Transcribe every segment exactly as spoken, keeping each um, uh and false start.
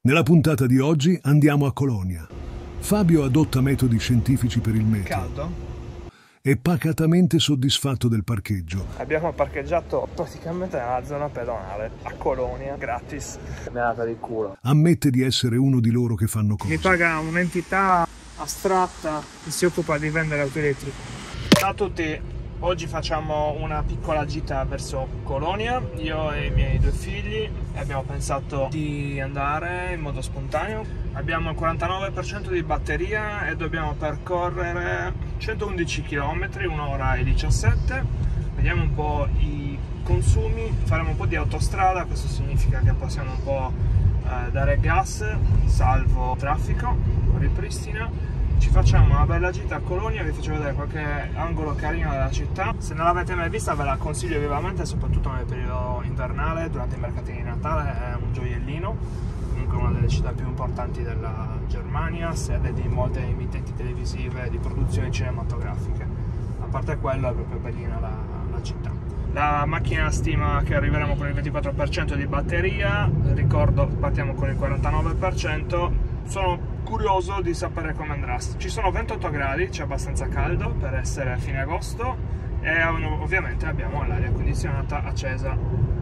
Nella puntata di oggi andiamo a Colonia. Fabio adotta metodi scientifici per il meteo. Caldo? È pacatamente soddisfatto del parcheggio. Abbiamo parcheggiato praticamente nella zona pedonale, a Colonia, gratis. Mi è andata di culo. Ammette di essere uno di loro che fanno cose. Mi paga un'entità astratta che si occupa di vendere auto elettriche. Ciao a tutti, oggi facciamo una piccola gita verso Colonia, io e i miei due figli, e abbiamo pensato di andare in modo spontaneo. Abbiamo il quarantanove per cento di batteria e dobbiamo percorrere centoundici chilometri, un'ora e diciassette. Vediamo un po' i consumi, faremo un po' di autostrada, questo significa che possiamo un po' eh, dare gas, salvo traffico, ripristina. Ci facciamo una bella gita a Colonia, vi faccio vedere qualche angolo carino della città. Se non l'avete mai vista ve la consiglio vivamente, soprattutto nel periodo invernale, durante i mercatini di Natale, è un gioiellino. Comunque una delle città più importanti della Germania, sede di molte emittenti televisive, di produzioni cinematografiche. A parte quello è proprio bellina la, la città. La macchina stima che arriveremo con il ventiquattro per cento di batteria, ricordo partiamo con il quarantanove per cento. Sono curioso di sapere come andrà. Ci sono ventotto gradi, c'è abbastanza caldo per essere fine agosto e ovviamente abbiamo l'aria condizionata accesa.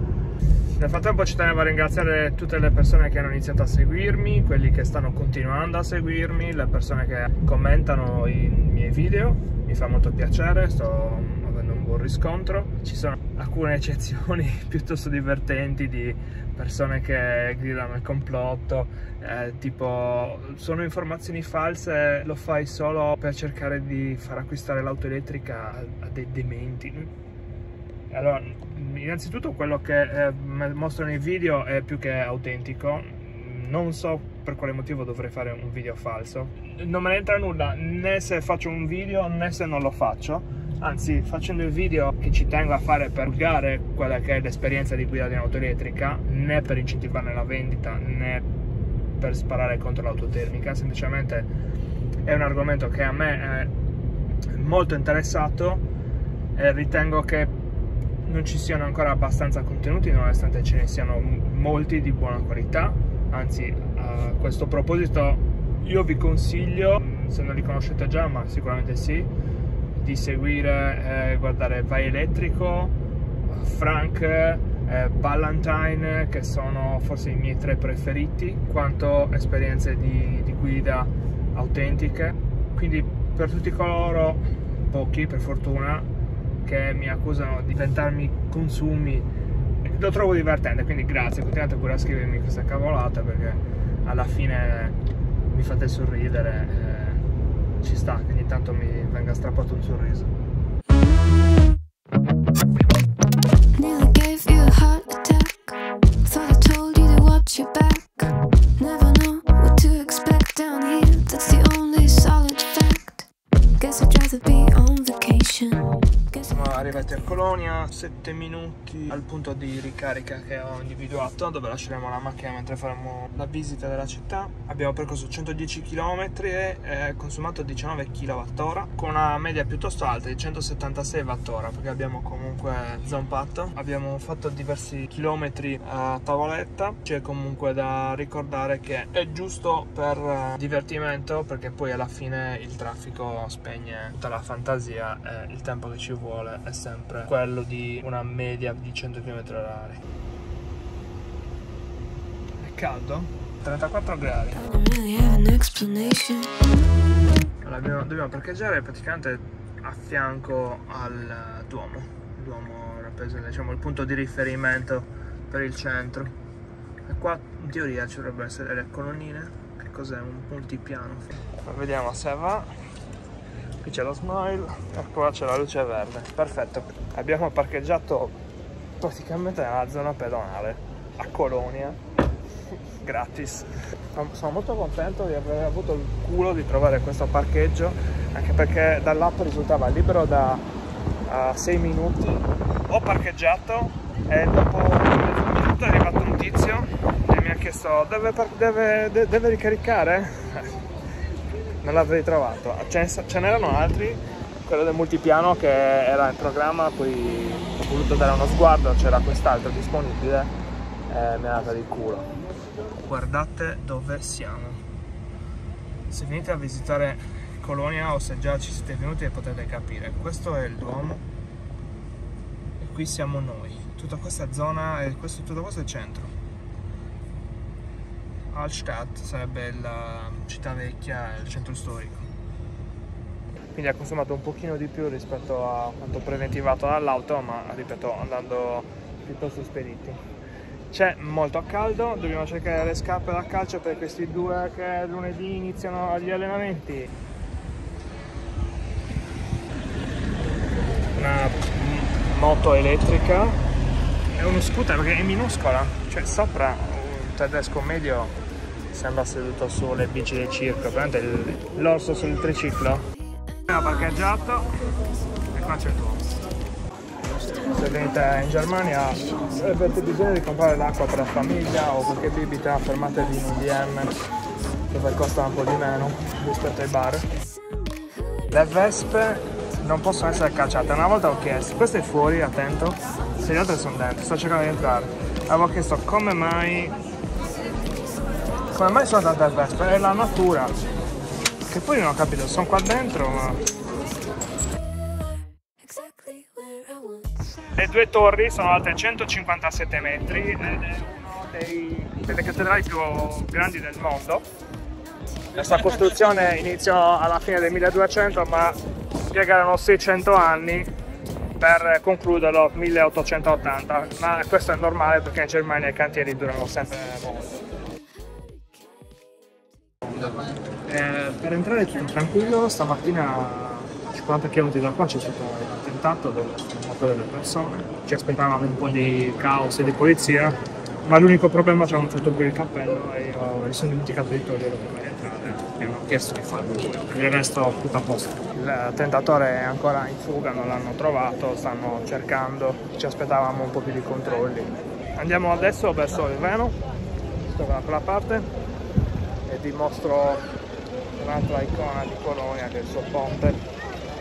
Nel frattempo ci tenevo a ringraziare tutte le persone che hanno iniziato a seguirmi, quelli che stanno continuando a seguirmi, le persone che commentano i miei video, mi fa molto piacere, sto avendo un buon riscontro. Ci sono alcune eccezioni piuttosto divertenti di persone che gridano il complotto, eh, tipo sono informazioni false, lo fai solo per cercare di far acquistare l'auto elettrica a, a dei dementi. Allora, innanzitutto quello che eh, mostro nei video è più che autentico, non so per quale motivo dovrei fare un video falso, non me ne entra nulla né se faccio un video né se non lo faccio, anzi facendo il video che ci tengo a fare per divulgare quella che è l'esperienza di guida di un'auto elettrica, né per incentivarne la vendita né per sparare contro l'auto termica, semplicemente è un argomento che a me è molto interessato e ritengo che non ci siano ancora abbastanza contenuti, nonostante ce ne siano molti di buona qualità. Anzi, a questo proposito io vi consiglio, se non li conoscete già, ma sicuramente sì, di seguire, eh, guardare Vai Elettrico, Frank, eh, Ballantine, che sono forse i miei tre preferiti quanto esperienze di, di guida autentiche. Quindi per tutti coloro, pochi per fortuna, che mi accusano di inventarmi consumi, lo trovo divertente, quindi grazie, continuate pure a scrivermi queste cavolate perché alla fine mi fate sorridere, eh, ci sta che ogni tanto mi venga strappato un sorriso. Siamo arrivati a Colonia, sette minuti al punto di ricarica che ho individuato, dove lasceremo la macchina mentre faremo la visita della città. Abbiamo percorso centodieci chilometri e consumato diciannove chilowattora con una media piuttosto alta di centosettantasei wattora, perché abbiamo comunque zompato. Abbiamo fatto diversi chilometri a tavoletta. C'è comunque da ricordare che è giusto per divertimento, perché poi alla fine il traffico spegne tutta la fantasia e il tempo che ci vuole è sempre quello di una media di cento chilometri orari. È caldo? trentaquattro gradi. Allora, dobbiamo, dobbiamo parcheggiare praticamente a fianco al Duomo. Il Duomo rappresenta, diciamo, il punto di riferimento per il centro. E qua in teoria ci dovrebbero essere le colonnine. Che cos'è? Un multipiano. Ma vediamo se va. Qui c'è lo smile e qua c'è la luce verde. Perfetto. Abbiamo parcheggiato praticamente nella zona pedonale a Colonia, gratis. Sono molto contento di aver avuto il culo di trovare questo parcheggio, anche perché dall'app risultava libero da uh, sei minuti. Ho parcheggiato e dopo un minuto è arrivato un tizio e mi ha chiesto deve, deve, deve ricaricare? Non l'avevi trovato, ce n'erano altri, quello del multipiano che era in programma, poi ho voluto dare uno sguardo, c'era quest'altro disponibile eh, mi è andata di culo. Guardate dove siamo. Se venite a visitare Colonia o se già ci siete venuti potete capire, questo è il Duomo e qui siamo noi. Tutta questa zona e questo, tutto questo è il centro. Altstadt sarebbe la città vecchia, il centro storico. Quindi ha consumato un pochino di più rispetto a quanto preventivato dall'auto, ma ripeto, andando piuttosto spediti. C'è molto caldo, dobbiamo cercare le scarpe da calcio per questi due che lunedì iniziano gli allenamenti. Una moto elettrica e uno scooter perché è minuscola, cioè sopra un tedesco medio sembra seduto sulle bici del circo, veramente l'orso sul triciclo. Abbiamo parcheggiato e qua c'è il Duomo. Se venite in Germania avete bisogno di comprare l'acqua per la famiglia o qualche bibita, fermatevi in un D M dove costa un po' di meno rispetto ai bar. Le vespe non possono essere cacciate. Una volta ho chiesto, questo è fuori, attento, se le altre sono dentro, sto cercando di entrare. Avevo chiesto come mai come mai sono tante vespe, è la natura, che poi non ho capito, sono qua dentro ma... Le due torri sono alte centocinquantasette metri ed è una delle cattedrali più grandi del mondo. Questa costruzione iniziò alla fine del milleduecento, ma impiegarono seicento anni per concluderlo nel milleottocentottanta, ma questo è normale perché in Germania i cantieri durano sempre molto. Eh, per entrare tutto tranquillo, stamattina a cinquanta chilometri da qua c'è stato un attentato dove sono morte delle persone, ci aspettavamo un po' di caos e di polizia, ma l'unico problema c'era un certo per il cappello e io mi sono dimenticato di toglierlo prima di entrare, mi hanno chiesto di farlo, per il resto tutto a posto. Il tentatore è ancora in fuga, non l'hanno trovato, stanno cercando, ci aspettavamo un po' più di controlli. Andiamo adesso verso il Reno, sto da quella parte e vi mostro un'altra icona di Colonia che è il suo ponte.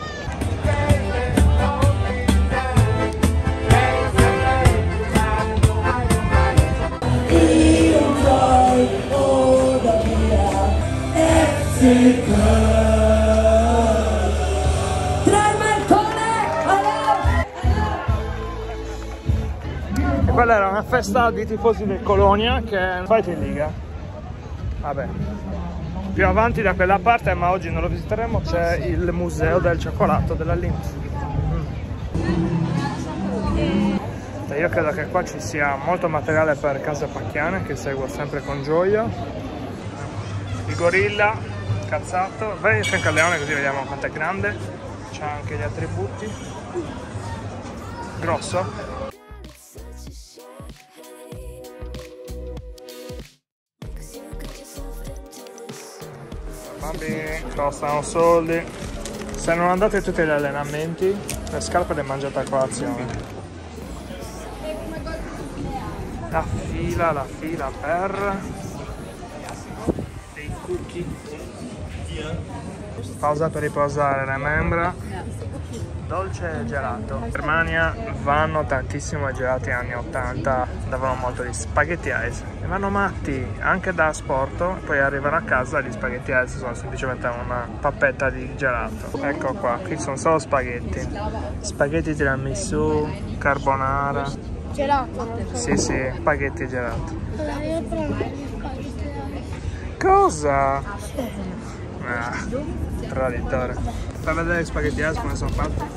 E quella era una festa di tifosi del Colonia che fight in Liga. Vabbè, più avanti da quella parte, ma oggi non lo visiteremo, c'è il museo del cioccolato della Lindt. Mm. Io credo che qua ci sia molto materiale per case pacchiane che seguo sempre con gioia. Il gorilla, cazzato, vai in fianco al leone così vediamo quanto è grande. C'ha anche gli attributi. Grosso. Bambini, costano soldi. Se non andate tutti agli allenamenti, le scarpe le mangiate a colazione. La fila, la fila per dei cookie. Pausa per riposare le membra. Dolce e gelato. In Germania vanno tantissimo ai gelati anni ottanta, davano molto di spaghetti ice e vanno matti anche da sport. Poi arrivano a casa e gli spaghetti ice sono semplicemente una pappetta di gelato. Ecco qua, qui sono solo spaghetti, spaghetti tiramisù, carbonara, gelato. Sì sì, spaghetti e gelato. Cosa? Ah, traditore. Fai vedere gli spaghetti ice come sono fatti.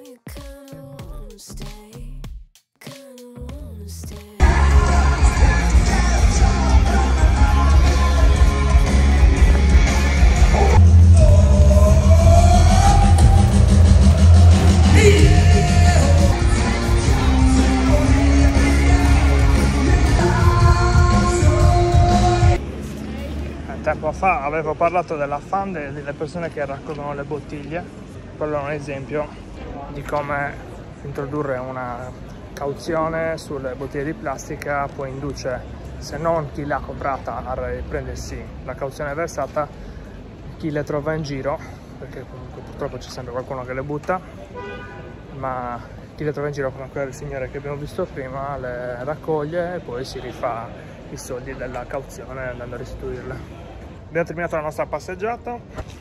Tempo fa avevo parlato della fan delle persone che raccolgono le bottiglie. Quello è un esempio di come introdurre una cauzione sulle bottiglie di plastica poi induce, se non chi l'ha comprata, a riprendersi la cauzione versata, chi le trova in giro, perché comunque purtroppo c'è sempre qualcuno che le butta, ma chi le trova in giro come quel signore che abbiamo visto prima, le raccoglie e poi si rifà i soldi della cauzione andando a restituirle. Abbiamo terminato la nostra passeggiata,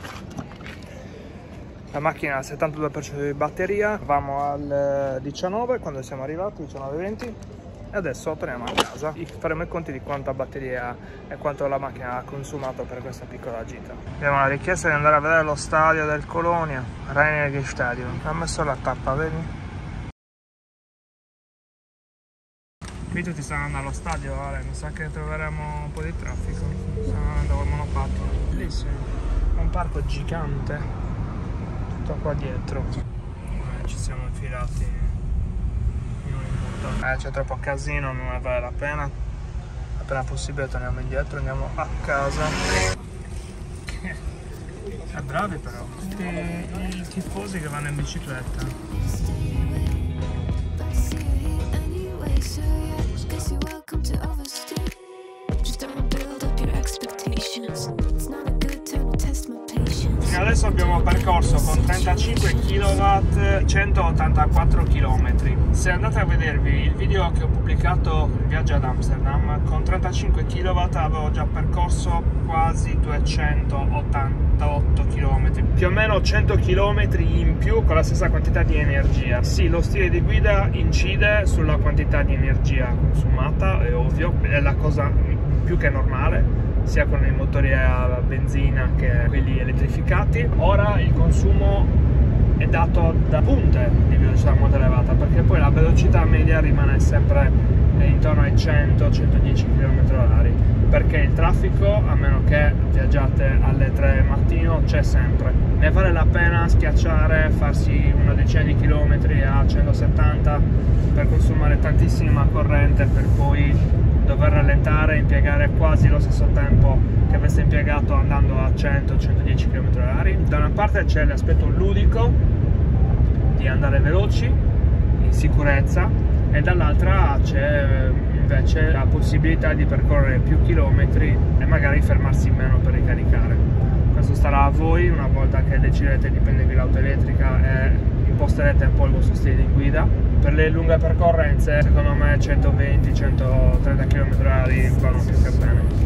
la macchina ha il settantadue per cento di batteria, eravamo al diciannove quando siamo arrivati, diciannove venti, e adesso torniamo a casa. Faremo i conti di quanta batteria e quanto la macchina ha consumato per questa piccola gita. Abbiamo la richiesta di andare a vedere lo stadio del Colonia, Rhein Stadium. Ha messo la tappa, vedi? Qui tutti stanno andando allo stadio, Ale. Mi sa che troveremo un po' di traffico. Stanno andando col monopattino. Bellissimo. È un parco gigante. Tutto qua dietro. Eh, ci siamo infilati. Eh, c'è troppo casino, non ne vale la pena. Appena possibile torniamo indietro, andiamo a casa. È bravi però, tutti i tifosi che vanno in bicicletta. Adesso abbiamo percorso con trentacinque chilowatt centottantaquattro chilometri. Se andate a vedervi il video che ho pubblicato, il viaggio ad Amsterdam, con trentacinque chilowatt avevo già percorso quasi duecentottantotto chilometri, più o meno cento chilometri in più con la stessa quantità di energia. Sì, lo stile di guida incide sulla quantità di energia consumata, è ovvio, è la cosa più che normale, sia con i motori a benzina che quelli elettrificati. Ora il consumo è dato da punte di velocità molto elevata, perché poi la velocità media rimane sempre intorno ai cento centodieci chilometri orari, perché il traffico, a meno che viaggiate alle tre del mattino, c'è sempre. Ne vale la pena schiacciare, farsi una decina di chilometri a centosettanta per consumare tantissima corrente, per poi dover rallentare e impiegare quasi lo stesso tempo che avesse impiegato andando a cento centodieci chilometri orari. Da una parte c'è l'aspetto ludico di andare veloci, in sicurezza, e dall'altra c'è invece la possibilità di percorrere più chilometri e magari fermarsi meno per ricaricare. Questo starà a voi una volta che decidete di prendervi l'auto elettrica e imposterete un po' il vostro stile di guida. Per le lunghe percorrenze, secondo me centoventi centotrenta chilometri orari vanno più che bene.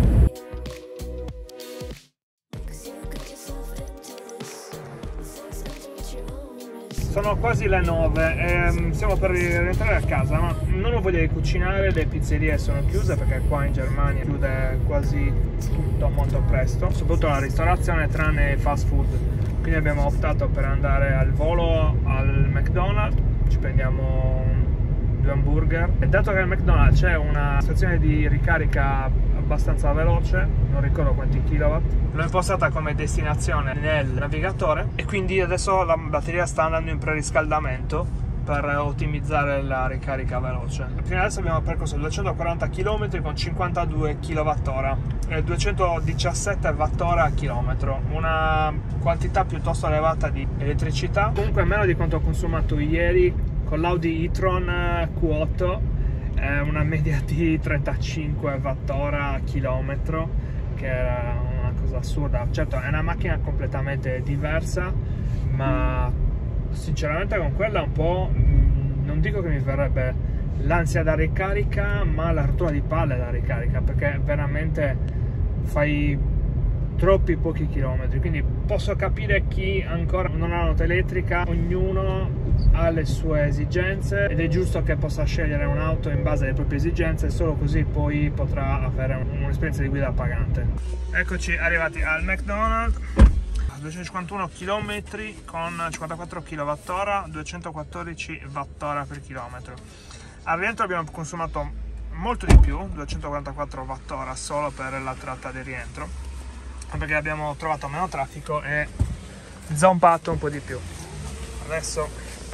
Sono quasi le nove e siamo per rientrare a casa, ma non ho voglia di cucinare, le pizzerie sono chiuse perché qua in Germania chiude quasi tutto molto presto, soprattutto la ristorazione tranne fast food. Quindi abbiamo optato per andare al volo al McDonald's, ci prendiamo due hamburger, e dato che al McDonald's c'è una stazione di ricarica abbastanza veloce, non ricordo quanti kilowatt, l'ho impostata come destinazione nel navigatore e quindi adesso la batteria sta andando in preriscaldamento per ottimizzare la ricarica veloce. Fino adesso abbiamo percorso duecentoquaranta chilometri con cinquantadue chilowattora e duecentodiciassette wattora a chilometro, una quantità piuttosto elevata di elettricità, comunque meno di quanto ho consumato ieri con l'Audi e-tron Q otto, eh, una media di trentacinque wattora a chilometro, che era una cosa assurda. Certo, è una macchina completamente diversa, ma sinceramente con quella un po', non dico che mi verrebbe l'ansia da ricarica, ma la rottura di palle da ricarica, perché veramente fai troppi pochi chilometri. Quindi posso capire chi ancora non ha un'auto elettrica, ognuno ha le sue esigenze ed è giusto che possa scegliere un'auto in base alle proprie esigenze, solo così poi potrà avere un'esperienza di guida pagante. Eccoci arrivati al McDonald's, duecentocinquantuno chilometri con cinquantaquattro chilowattora, duecentoquattordici wattora per chilometro. Al rientro abbiamo consumato molto di più, duecentoquarantaquattro wattora solo per la tratta di rientro, perché abbiamo trovato meno traffico e zompato un po' di più. Adesso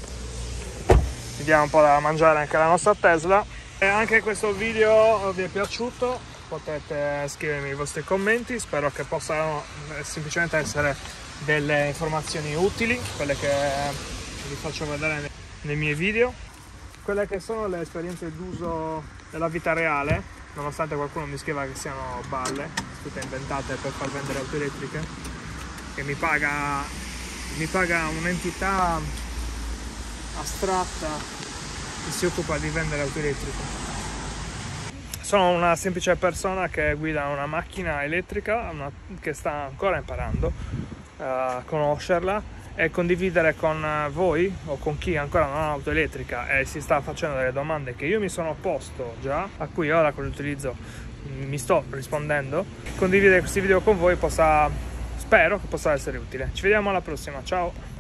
vi diamo un po' da mangiare anche alla nostra Tesla. E anche questo video vi è piaciuto, potete scrivermi i vostri commenti, spero che possano semplicemente essere delle informazioni utili, quelle che vi faccio vedere nei miei video, quelle che sono le esperienze d'uso della vita reale, nonostante qualcuno mi scriva che siano balle, tutte inventate per far vendere auto elettriche, che mi paga, mi paga un'entità astratta che si occupa di vendere auto elettriche. Sono una semplice persona che guida una macchina elettrica, una, che sta ancora imparando a conoscerla e condividere con voi o con chi ancora non ha un'auto elettrica e si sta facendo delle domande che io mi sono posto già, a cui ora con l'utilizzo mi sto rispondendo. Condividere questi video con voi possa, spero che possa essere utile. Ci vediamo alla prossima, ciao!